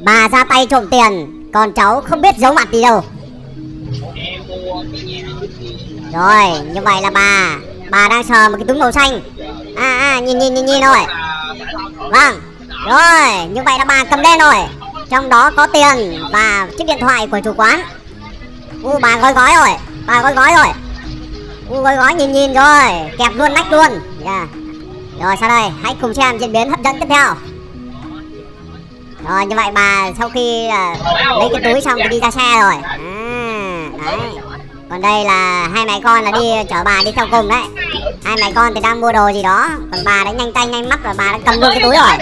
Bà ra tay trộm tiền, còn cháu không biết giấu mặt đi đâu. Rồi, như vậy là bà đang sờ một cái túi màu xanh. Nhìn rồi. Vâng. Rồi, như vậy là bà cầm lên rồi. Trong đó có tiền và chiếc điện thoại của chủ quán. Bà gói gói rồi. Bà gói gói rồi. Gói gói nhìn rồi. Kẹp luôn, nách luôn. Rồi sau đây, hãy cùng xem diễn biến hấp dẫn tiếp theo. Rồi như vậy bà sau khi lấy cái túi xong thì đi ra xe rồi. Đấy. Còn đây là hai mẹ con là đi chở bà đi theo cùng đấy. Hai mẹ con thì đang mua đồ gì đó, còn bà đã nhanh tay nhanh mắt và bà đã cầm luôn cái túi rồi.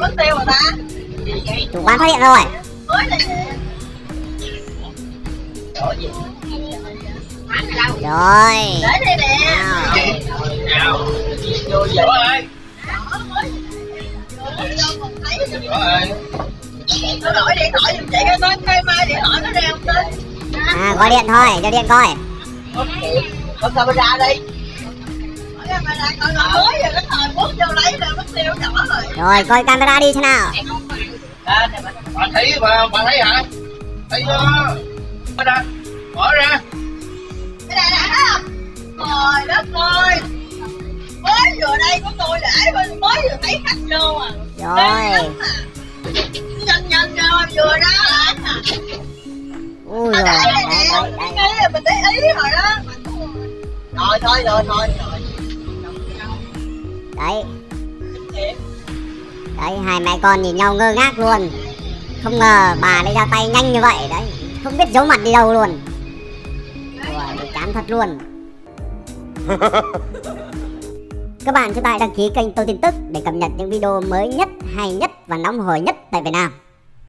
Chủ quán phát hiện rồi. Rồi. Nó gọi điện thoại giùm chị cái tên khai mai điện thoại nó ra không tên. Gọi điện thôi, cho điện coi. Con camera đi. Camera coi nó mới rồi, cái thời bút vô lấy rồi mất tiêu nhỏ rồi. Rồi coi camera đi thế nào. Bà thấy bà thấy hả? Thấy chưa? Mở ra. Cái này nè không? Trời đất ơi. Mới vừa đây có tôi để mới vừa thấy khách vô à. Rồi. Nhanh rồi vừa ra hả? Ui rồi, đấy. Mình thấy ý rồi đó. Thôi. Đấy, hai mẹ con nhìn nhau ngơ ngác luôn. Không ngờ bà lại ra tay nhanh như vậy đấy. Không biết giấu mặt đi đâu luôn. Rồi, chán thật luôn. Các bạn cho tay đăng ký kênh Tôi Tin Tức để cập nhật những video mới nhất, hay nhất và nóng hổi nhất tại Việt Nam.